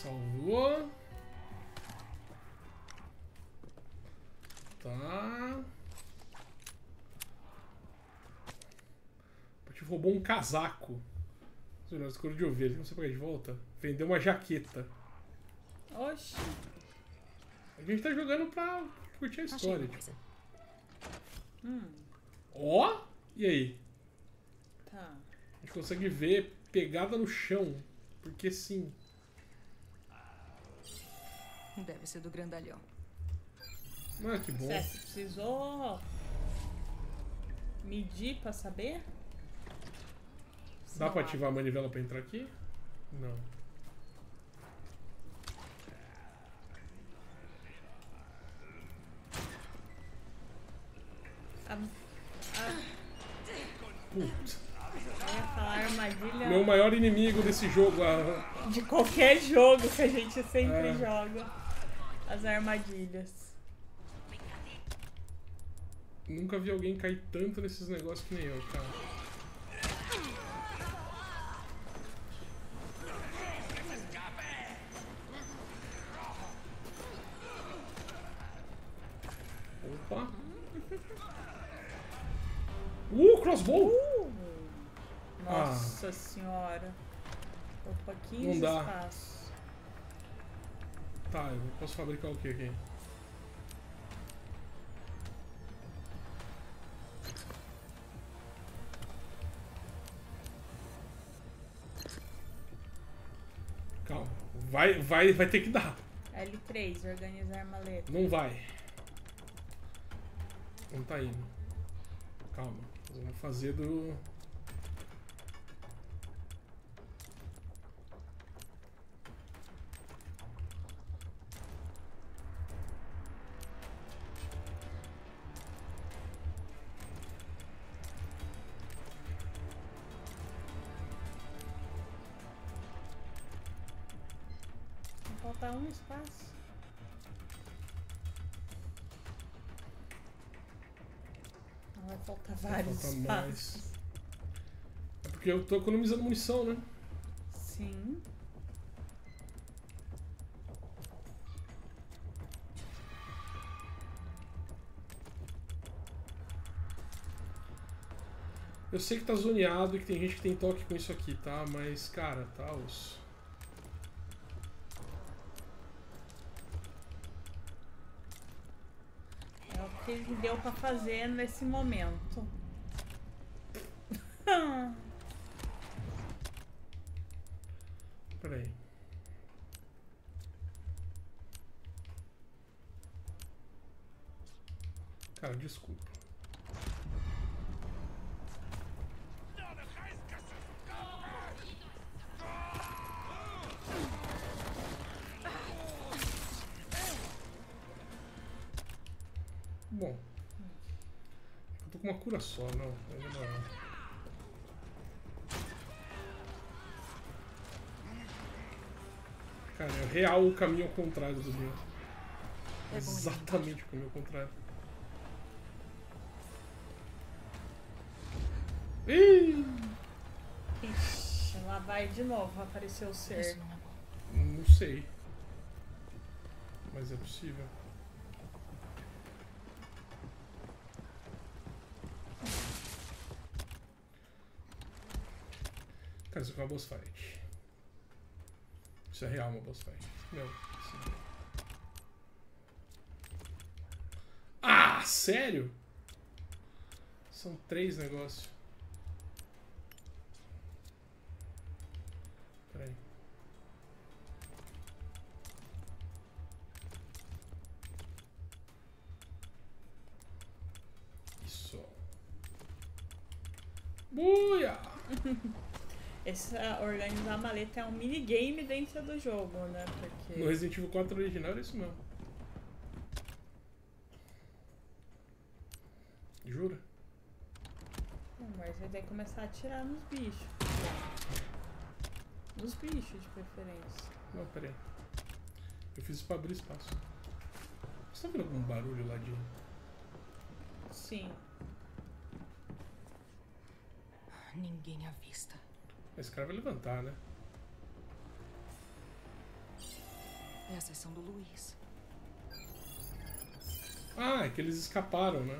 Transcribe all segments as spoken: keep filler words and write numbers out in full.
Salvou. Tá. A gente roubou um casaco. Escuro de ovelha. Não sei pegar de volta. Vendeu uma jaqueta. Oxi. A gente tá jogando pra curtir a história. Tipo. Hum. Ó! E aí? Tá. A gente consegue ver pegada no chão. Porque sim. Deve ser do grandalhão. Ah, que bom. Você precisou medir pra saber? Dá pra ativar a manivela pra entrar aqui? Não. A, a, Putz. eu ia falar armadilha. Meu maior inimigo desse jogo. A... De qualquer jogo que a gente sempre É. joga. As armadilhas. Nunca vi alguém cair tanto nesses negócios que nem eu, cara. Opa! Uh, crossbow! Uh, nossa Ah. senhora. Opa, Não quinze dá. espaços. Tá, eu posso fabricar o que aqui? Calma. Vai, vai, vai ter que dar. L três, organizar maleta. Não vai. Não tá indo. Calma. Vamos fazer do... Falta um espaço. Não vai faltar vários falta espaços. mais. É porque eu tô economizando munição, né? Sim. Eu sei que tá zoneado e que tem gente que tem toque com isso aqui, tá? Mas, cara, tá os... É o que deu pra fazer nesse momento. Peraí. Cara, desculpa. Bom. Eu tô com uma cura só, não. Ainda não. Cara, é real o caminho ao contrário do meu. É bom Exatamente o caminho ao contrário. Ih! Ixi, lá vai de novo aparecer o Isso ser. não é bom. Não sei. Mas é possível. Cara, isso aqui é uma boss fight. Isso é real uma boss fight. Não. Isso não. Ah, sério? São três negócios. Peraí. Isso. Buia! Essa organizar a maleta é um minigame dentro do jogo, né? Porque... No Resident Evil quatro original era isso mesmo. Jura? Hum, mas vai ter que começar a atirar nos bichos. Nos bichos, de preferência. Não, peraí. Eu fiz isso pra abrir espaço. Você tá vendo algum barulho lá de... Sim. Ninguém à vista. Esse cara vai levantar, né? É a seção do Luiz. Ah, é que eles escaparam, né?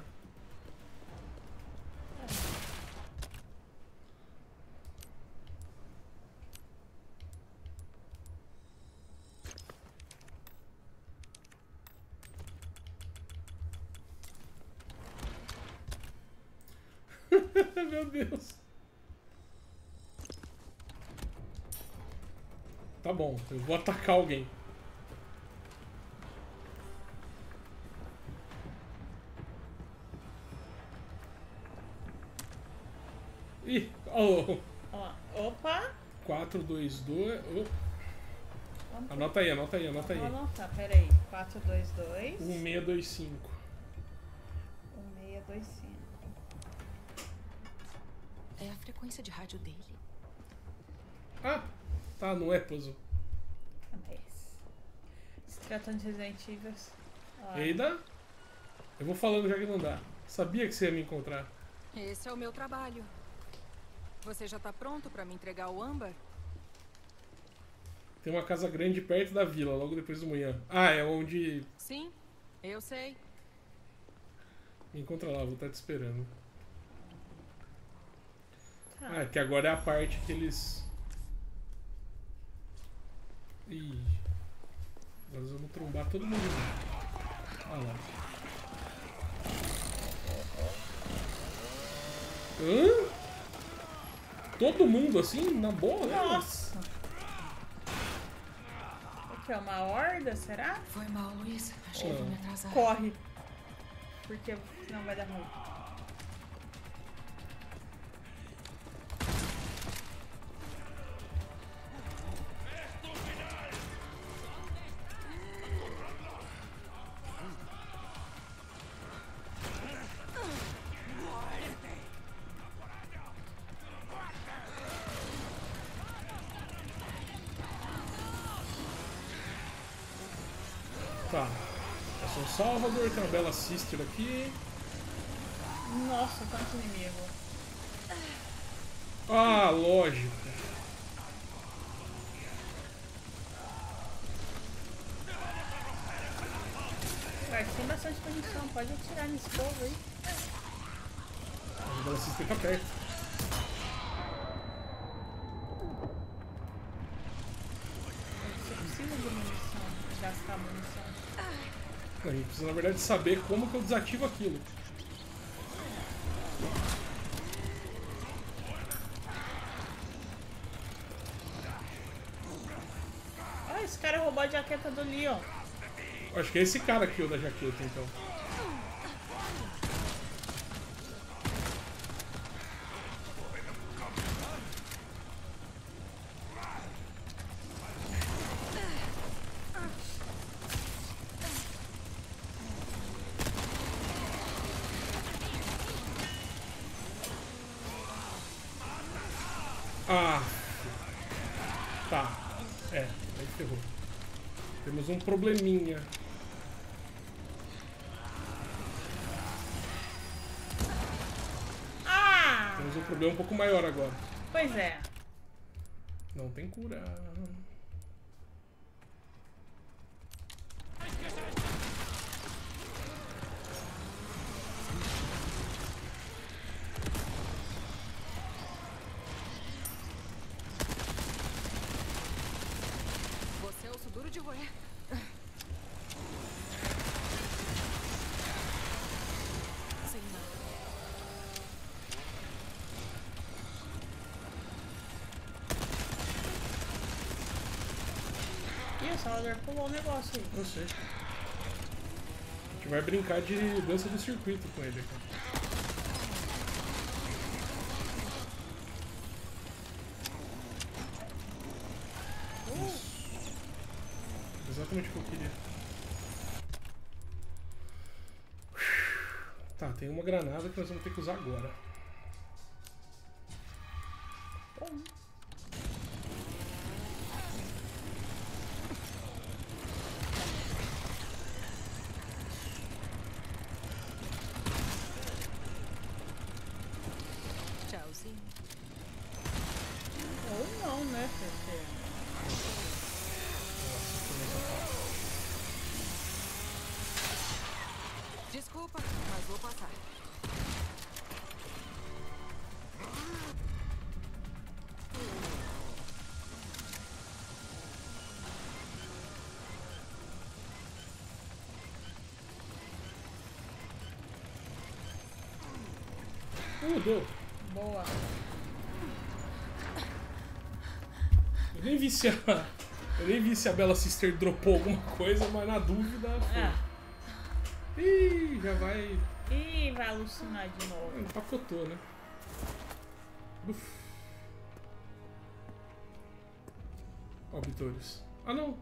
Meu Deus. Tá bom, eu vou atacar alguém. Ih, oh. Ó, opa! quatro, dois, dois. Oh. Vamos Anota aí, anota aí, anota aí. Vou anotar, peraí. quatro dois dois. um seis dois cinco. um seis dois cinco. É a frequência de rádio dele. Ah, tá, não é puzzle. Mas... Se tratando de Resident Evil... ó, Eida, eu vou falando já que não dá. Sabia que você ia me encontrar. Esse é o meu trabalho. Você já tá pronto pra me entregar o âmbar? Tem uma casa grande perto da vila, logo depois do manhã. Ah, é onde... Sim, eu sei. Me encontra lá, vou estar te esperando. tá. Ah, que agora é a parte que eles... Ih... Agora nós vamos trombar todo mundo. Olha lá. Hã? Todo mundo assim, na boa, né? Nossa! O que é uma horda, será? Foi mal, Luiz. Achei que vou me atrasar. Corre! Porque senão vai dar ruim. Tá. É São Salvador, tem uma bela sister aqui. Nossa, quanto inimigo. Ah, lógico. Ué, tem bastante munição, pode atirar nesse povo aí. A bela sister tá perto. Você precisa de munição, de gastar munição. A gente precisa, na verdade, saber como que eu desativo aquilo. Ah, esse cara roubou a jaqueta do Leon. Acho que é esse cara aqui, o da jaqueta, então. Ah! Tá. É, aí ferrou. Temos um probleminha. Ah! Temos um problema um pouco maior agora. Pois é. Não tem cura. Você é osso duro de roer. Sem nada. Ih, o Salvador pulou o negócio aí. Eu sei. A gente vai brincar de dança do circuito com ele aqui. Exatamente o que eu queria. Tá, tem uma granada que nós vamos ter que usar agora. Bom. Tchauzinho. Ou não, né, porque... Nossa, foi muito fácil. Uh, deu. Boa. Eu nem vi se a... Eu nem vi se a Bella Sister dropou alguma coisa, mas na dúvida foi. Ah. Ih, já vai... Ih, vai alucinar de novo. Empacotou, né? Uf. Ó, Vitórios. Ah, não.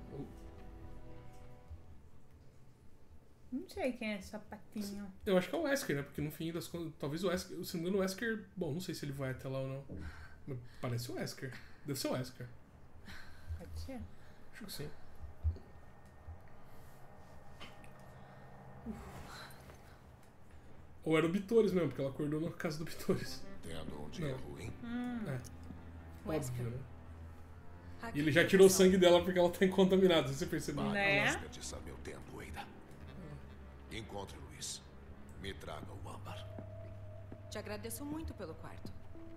Não sei quem é esse sapatinho. Eu acho que é o Wesker, né? Porque no fim das contas, talvez o Wesker... Se não me engano, o Wesker... Bom, não sei se ele vai até lá ou não. Mas parece o Wesker. Deve ser o Wesker. Pode ser. Acho que sim. Ou era o Bitores mesmo, porque ela acordou na casa do Bitores. Tendo um dia Não. ruim. Hum. É. Wesker. Óbvio, né? Aqui E ele já tem tirou o atenção. sangue dela porque ela tá contaminada, você percebeu? Né? Para desperdiçar meu tempo, Ada. Encontre o Luiz. Me traga o âmbar. Te agradeço muito pelo quarto.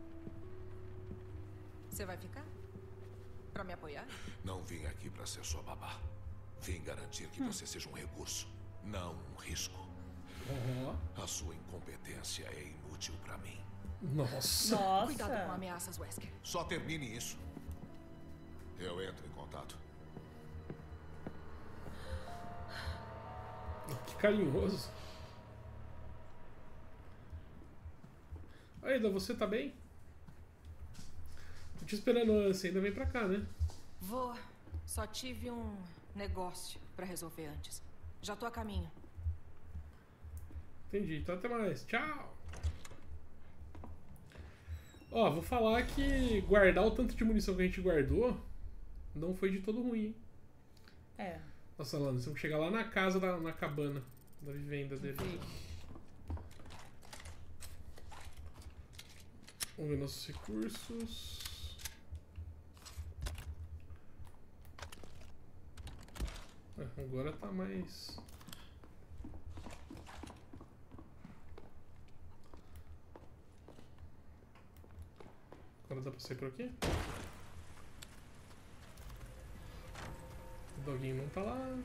Você vai ficar? Pra me apoiar? Não vim aqui para ser sua babá. Vim garantir que você seja um recurso, não um risco. Ó. A sua incompetência é inútil para mim. Nossa. Nossa. Cuidado com ameaças, Wesker. Só termine isso. Eu entro em contato. Que carinhoso. Aida, você tá bem? Tô te esperando, você ainda vem pra cá, né? Vou. Só tive um negócio pra resolver antes. Já tô a caminho. Entendi, então até mais. Tchau! Ó, vou falar que guardar o tanto de munição que a gente guardou não foi de todo ruim, hein? É. Nossa, Lana, nós temos que chegar lá na casa, da, na cabana da vivenda dele. Vixe. Vamos ver nossos recursos. É, agora tá mais... Agora dá pra sair por aqui? O doguinho não tá lá.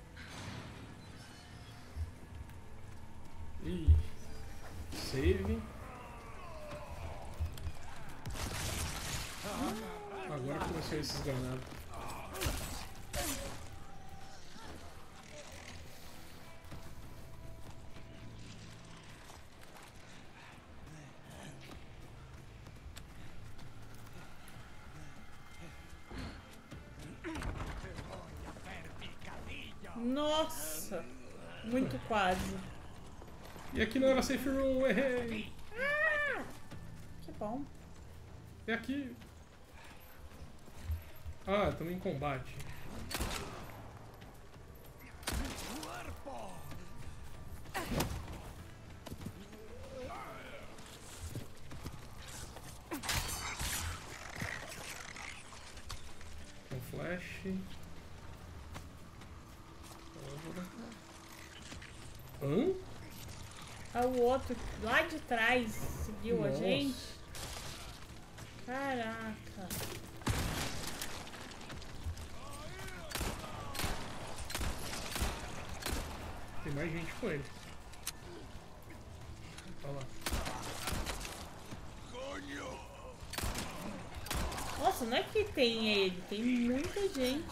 Ih. Save. Agora começou esses granados. Nossa. Muito quase. E aqui não era safe room, errei! Ah, que bom. É aqui. Ah, estamos em combate. Com flash. Hã? Ah, o outro lá de trás seguiu Nossa. a gente. Caraca. Tem mais gente com ele. Olha lá. Nossa, não é que tem ele, tem muita gente.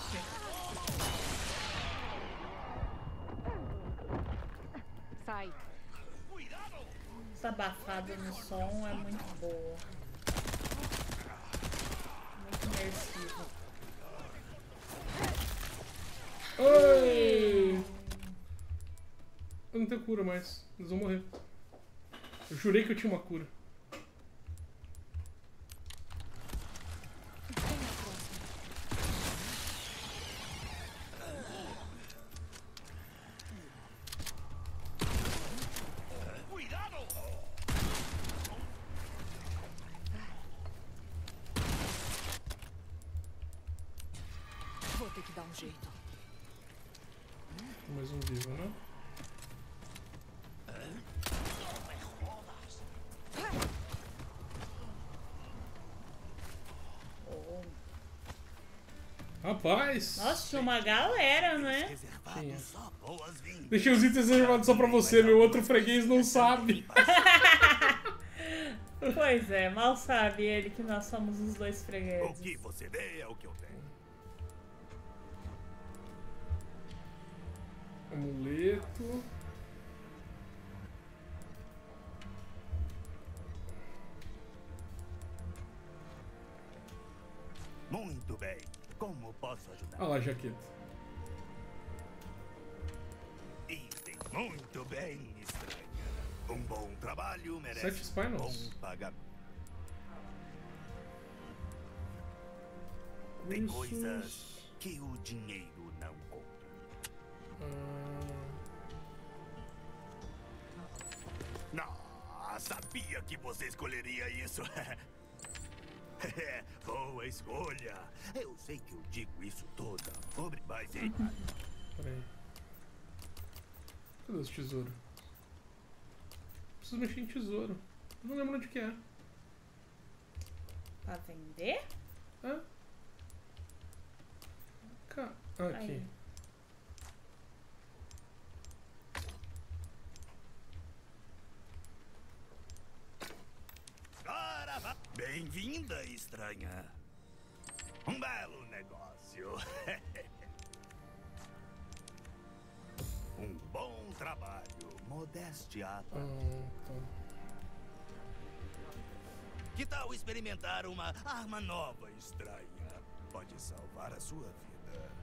Sai. Essa abafada no som é muito boa. Muito imersiva. Ai! Eu não tenho cura mais. Eles vão morrer. Eu jurei que eu tinha uma cura. Vou ter que dar um jeito. Mais um vivo, né? Oh. Rapaz! Nossa, tinha uma galera, né? Tinha. Deixei os itens reservados só pra você, meu outro freguês não sabe. Pois é, mal sabe ele que nós somos os dois O fregueses. que você vê é o que eu tenho. Amuleto. Muito bem. Como posso ajudar? Ah lá, jaqueta. Item. Muito bem, estranha. Um bom trabalho merece Sete spinals. um bom pagamento. Tem coisas Cursos. que o dinheiro não compra. Ah, Ah, sabia que você escolheria isso. Boa escolha. Eu sei que eu digo isso toda. Obrigado. Mas e- peraí. Cadê os tesouros? Preciso mexer em tesouro. Eu não lembro onde que é. Pra vender? Ah? Ca... Ah, aqui. Aí. Ora, vá. Bem-vinda, estranha. Um belo negócio. Um bom trabalho. Modéstia à parte. Ah, tá. Que tal experimentar uma arma nova, estranha? Pode salvar a sua vida.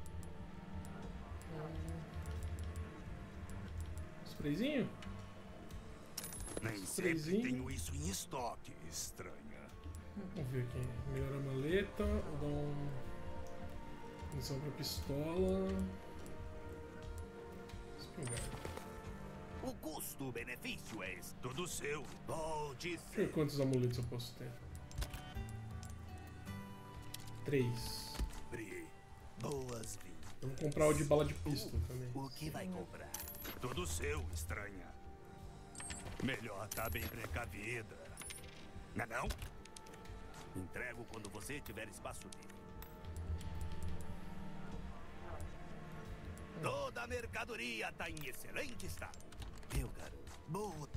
Sprayzinho? Nem Sprayzinho. sempre tenho isso em estoque, estranha. Vamos ver aqui. Melhor a maleta. Vou dar um. Munição pra pistola. Espingarda. O custo-benefício é esse. Tudo seu. Pode Deixa eu ver ser. quantos amuletos eu posso ter. Três. Pri, boas-vindas. Eu vou comprar o de bala de pistol também. O que vai comprar? Tudo seu, estranha. Melhor tá bem precavida. Não é não? Entrego quando você tiver espaço livre. Toda a mercadoria tá em excelente estado. Meu garoto. Boa.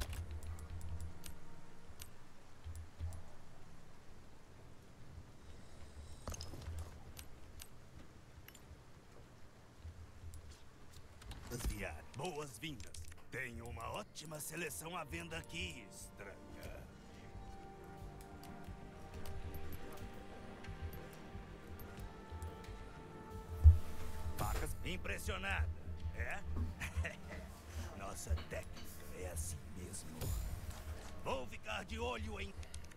Boas-vindas. Boas-vindas. Tenho uma ótima seleção à venda aqui, estranha. Facas impressionada, é? Nossa técnica é assim mesmo. Vou ficar de olho em...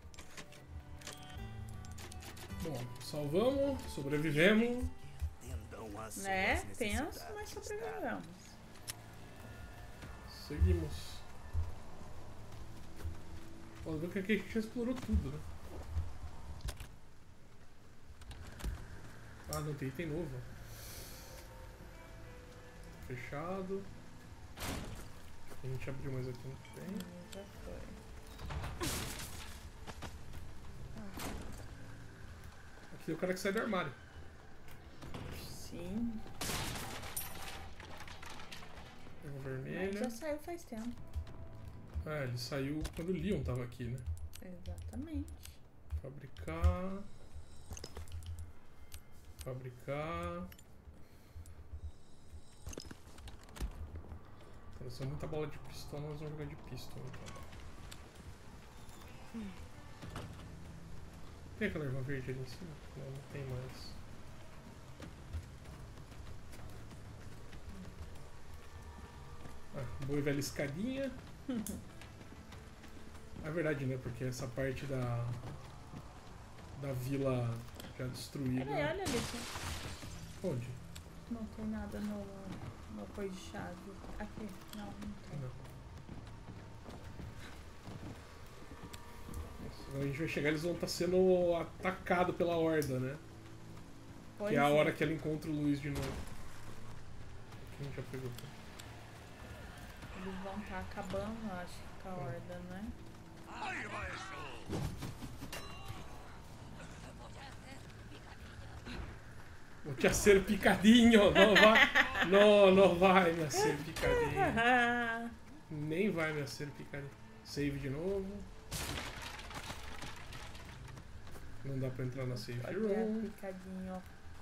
Bom, salvamos, sobrevivemos. Atendam às suas Né? necessidades, Tenso, mas está? sobrevivemos. Seguimos. Pode ver que aqui a gente já explorou tudo, né? Ah, não tem item novo. Fechado. A gente abriu mais aqui, não tem. Já foi. Aqui é o cara que sai do armário. Sim. Pegou Mas vermelha. já saiu faz tempo. Ah, ele saiu quando o Leon tava aqui, né? Exatamente. Fabricar. Fabricar. Apareceu muita bola de pistola, nós vamos jogar de pistola então. Tem aquela erva verde ali em cima? Não, não tem mais. Ah, boa e velha escadinha. É verdade, né? Porque essa parte da. Da vila já destruída. Peraí, olha ali. Onde? Não tem nada no, no coisa de chave. Aqui. Não, não tem. Não. Nossa, a gente vai chegar, eles vão estar sendo atacados pela horda, né? Pois que é a hora que ela encontra o Luiz de novo. Aqui a gente já pegou. Eles vão estar acabando, acho, com a horda, né? Aí, maestro! Vou te ser picadinho! Não vai! Não, não vai me ser picadinho! Nem vai me ser picadinho. Save de novo. Não dá pra entrar na safe Pode ver room. picadinho, ó.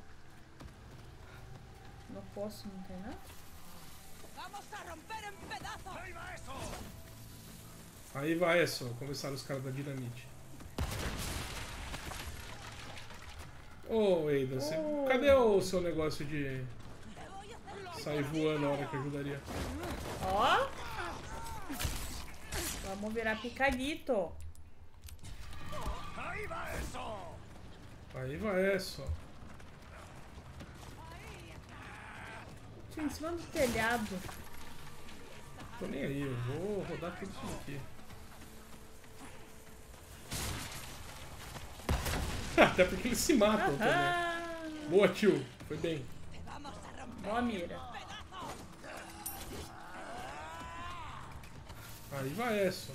No poço não tem nada? Aí vai, é só. Começaram os caras da dinamite. Ô, Ada, você... Oh. cadê o seu negócio de sair voando na hora que ajudaria? Ó. Vamos virar picadito. Aí vai só. Aí vai, é só. Tinha em cima do telhado. Tô nem aí, eu vou rodar tudo isso aqui. Até porque eles se matam também. Aham. Boa, tio. Foi bem. Boa mira. Aí vai, é só.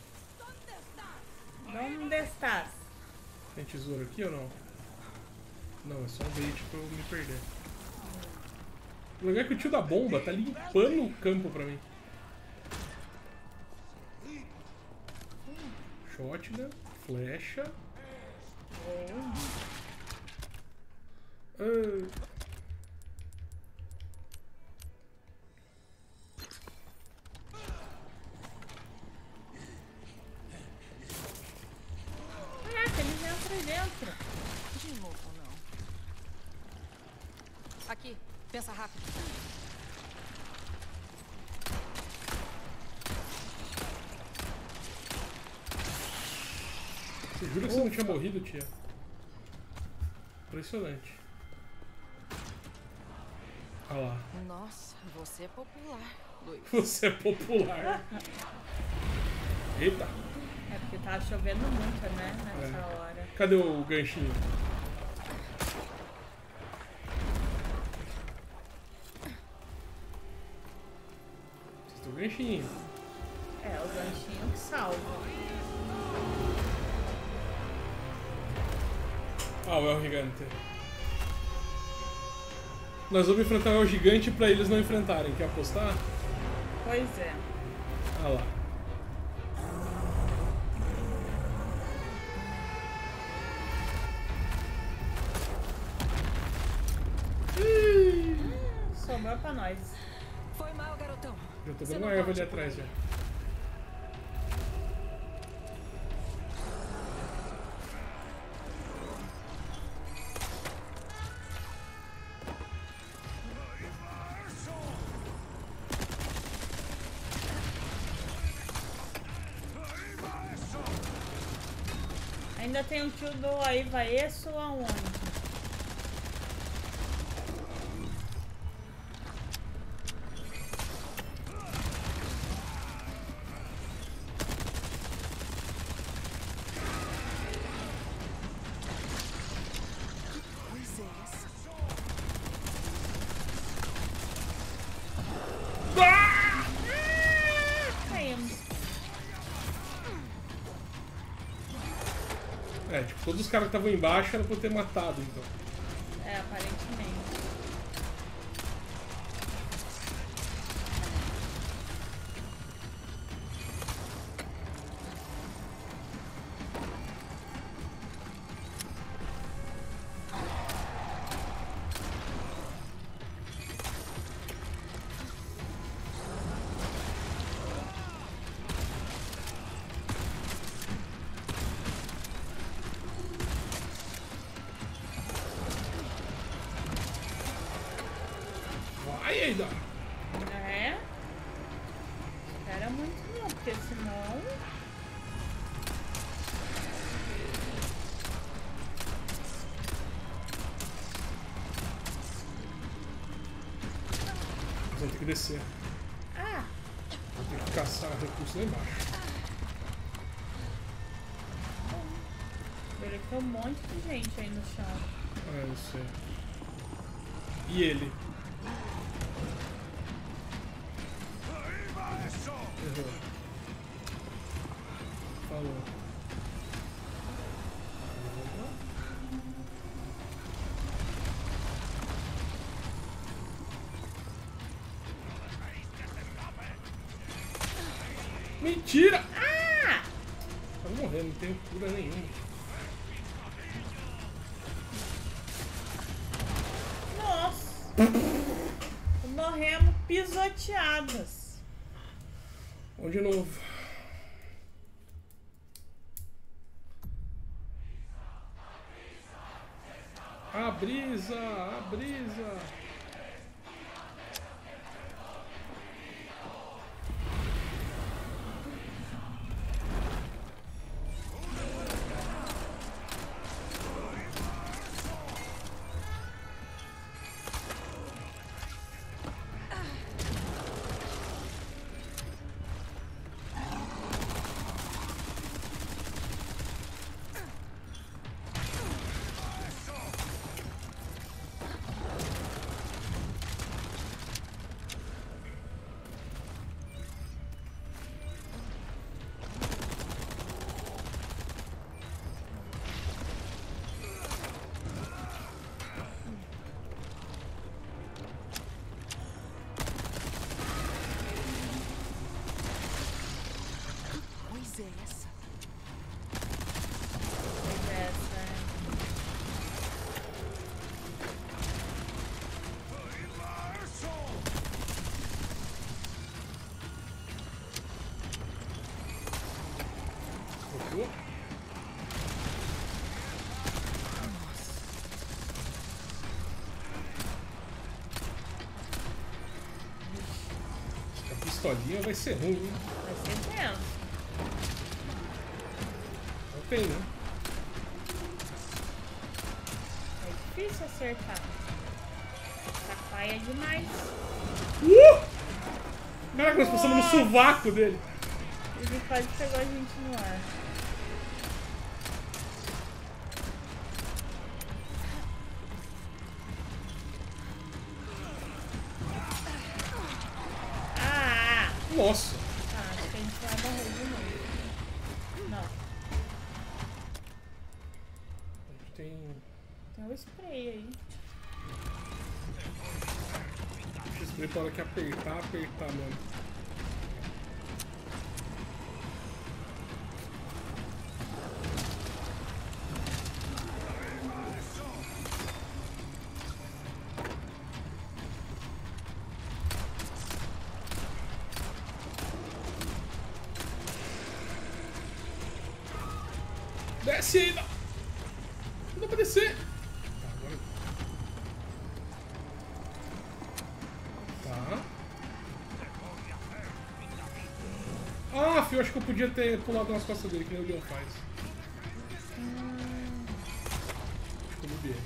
Onde estás? Tem tesouro aqui ou não? Não, é só um bait pra eu me perder. O legal é que o tio da bomba tá limpando o campo pra mim. Shotgun, flecha. Ah. Caraca, eles entram aí dentro. De novo, não. Aqui, pensa rápido. Você jura que você não tinha morrido, tia? Impressionante. Olha lá. Nossa, você é popular, Luiz. Você é popular. Eita. É porque tava chovendo muito, né? Nessa É. hora. Cadê o ganchinho? Vocês estão ganchinho. É, o ganchinho que salva. Ah, o El Gigante. Nós vamos enfrentar o El Gigante pra eles não enfrentarem. Quer apostar? Pois é. Ah lá. Sobrou pra nós. Foi mal, garotão. Eu tô Você dando não uma erva pode ali atrás já. Ainda tem um tio do aí vai isso aonde? Caímos. É, tipo, todos os caras que estavam embaixo era pra eu ter matado, então. É, aparentemente. Vai, Eida! É? Espera muito não, porque senão... Nós vamos ter que descer. Ah! Vamos ter que caçar recursos lá embaixo. Ele tem um monte de gente aí no chão. Ah, eu sei. E ele? Aí vai só. Errou. Falou. Mentira! Ah! Tá morrendo, não tem cura nenhuma. Morremos pisoteadas. Vamos de novo. A brisa, a brisa. A pistolinha vai ser ruim, hein? Vai ser tenso. Não tem, né? É difícil acertar. Sapaia é demais. Uh! Caraca, nós passamos no sovaco dele. Ele quase pegou a gente no ar. Ah! Nossa. Tá, acho que a gente vai morrer de novo. Não. Tem... Tem um spray aí. Esse spray para que apertar, apertar mesmo. Desce aí! Não, não dá pra descer! Tá, agora... Tá. Ah, filho, acho que eu podia ter pulado nas costas dele, que nem o Leon faz. Acho que eu mudei.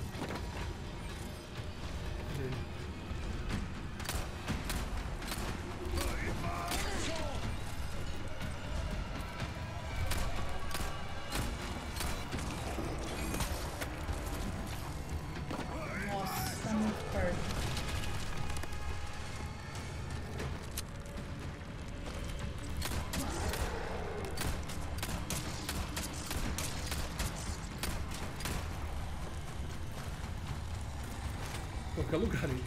Qualquer lugar aí.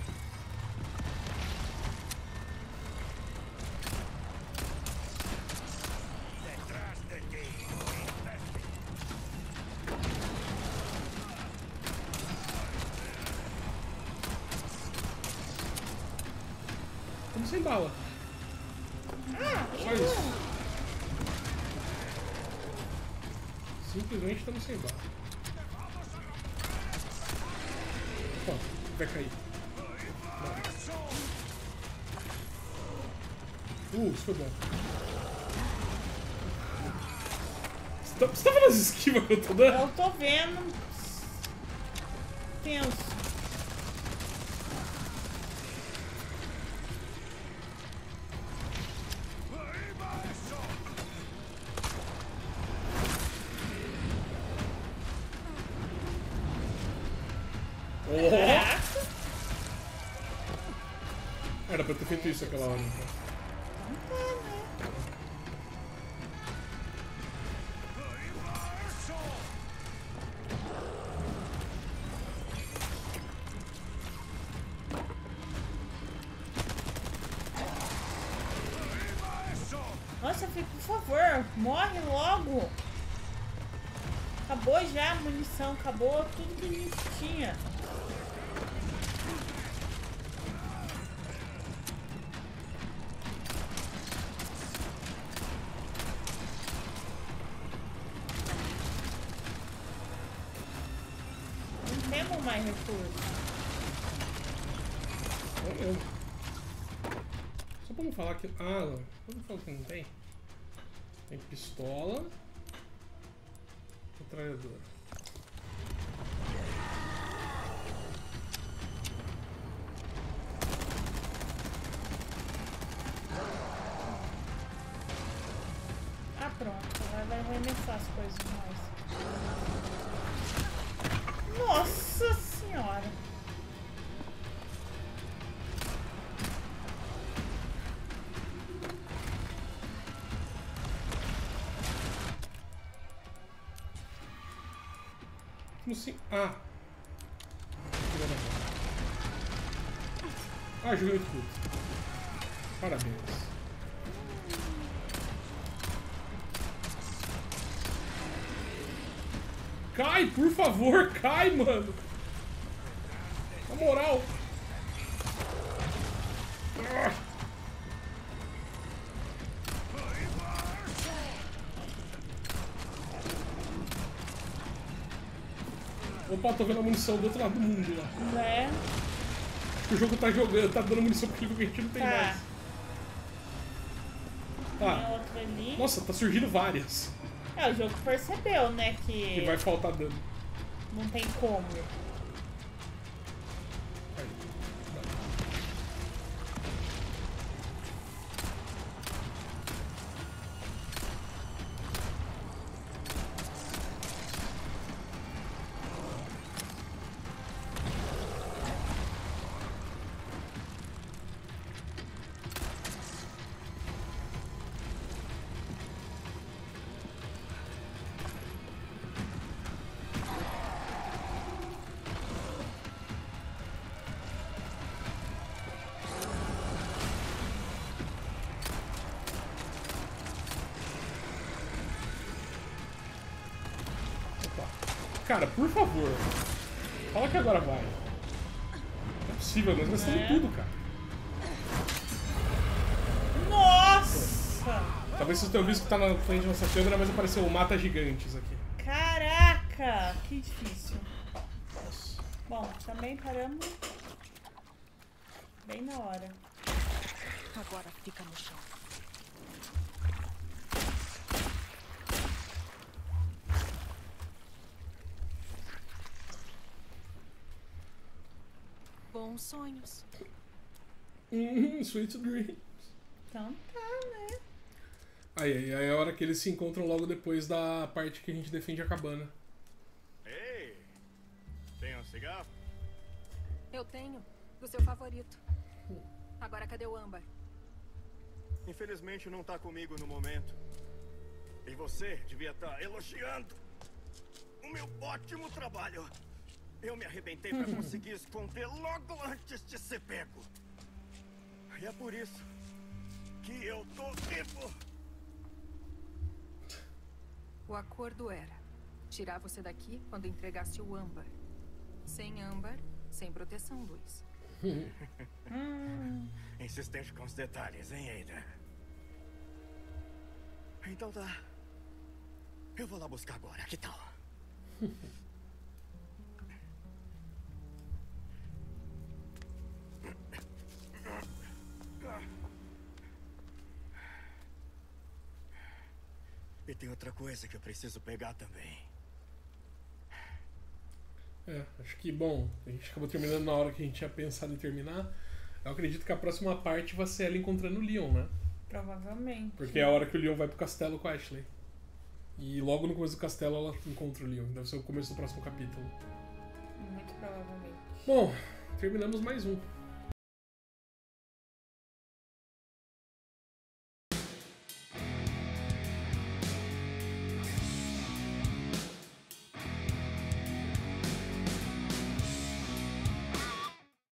Estamos sem bala. Só isso. Simplesmente estamos sem bala. Ó, vai cair. Não. Uh, isso foi bom. Você tá, você tá vendo as esquivas que eu tô dando? Eu tô vendo. Tenso. Era pra eu ter feito isso aquela hora, então. Nossa, Fih, por favor, morre logo. Acabou já a munição, acabou tudo que a gente tinha. temos mais recursos. Não mesmo. Só pra não falar que... Ah, não. Vamos falar que não tem. Tem pistola. Metralhadora. Ah, pronto. Agora vai arremessar as coisas mais. Nossa senhora! Como assim? Ah! Ah, joguei tudo. Parabéns. Cai, por favor, cai, mano! Na moral! Ah. Opa, tô vendo a munição do outro lado do mundo lá. Né? Acho que o jogo tá jogando, tá dando munição porque a gente não tem Tá. mais. Tem Ah, outra ali. nossa, tá surgindo várias. É, o jogo percebeu, né, que E vai faltar dano. não tem como. Aí. Cara, por favor. Fala que agora vai. Não é possível, nós gastamos É. tudo, cara. Nossa! Talvez vocês tenham visto que tá na frente da nossa câmera, mas apareceu o Mata Gigantes aqui. Caraca! Que difícil. Nossa. Bom, também paramos bem na hora. Agora fica no chão. Bons sonhos. Hum, sweet dreams. Então tá, né? Aí, aí, aí é a hora que eles se encontram logo depois da parte que a gente defende a cabana. Ei! Tem um cigarro? Eu tenho. Do seu favorito. Agora cadê o âmbar? Infelizmente não tá comigo no momento. E você devia estar elogiando o meu ótimo trabalho. Eu me arrebentei pra conseguir esconder logo antes de ser pego. E é por isso que eu tô vivo. O acordo era tirar você daqui quando entregasse o âmbar. Sem âmbar, sem proteção, Luiz. Hum, Insistente com os detalhes, hein, Ada? Então tá. Eu vou lá buscar agora, que tal? E tem outra coisa que eu preciso pegar também. É, acho que, bom, a gente acabou terminando na hora que a gente tinha pensado em terminar. Eu acredito que a próxima parte vai ser ela encontrando o Leon, né? provavelmente. Porque é a hora que o Leon vai pro castelo com a Ashley. E logo no começo do castelo ela encontra o Leon. Deve ser o começo do próximo capítulo. Muito provavelmente. Bom, terminamos mais um.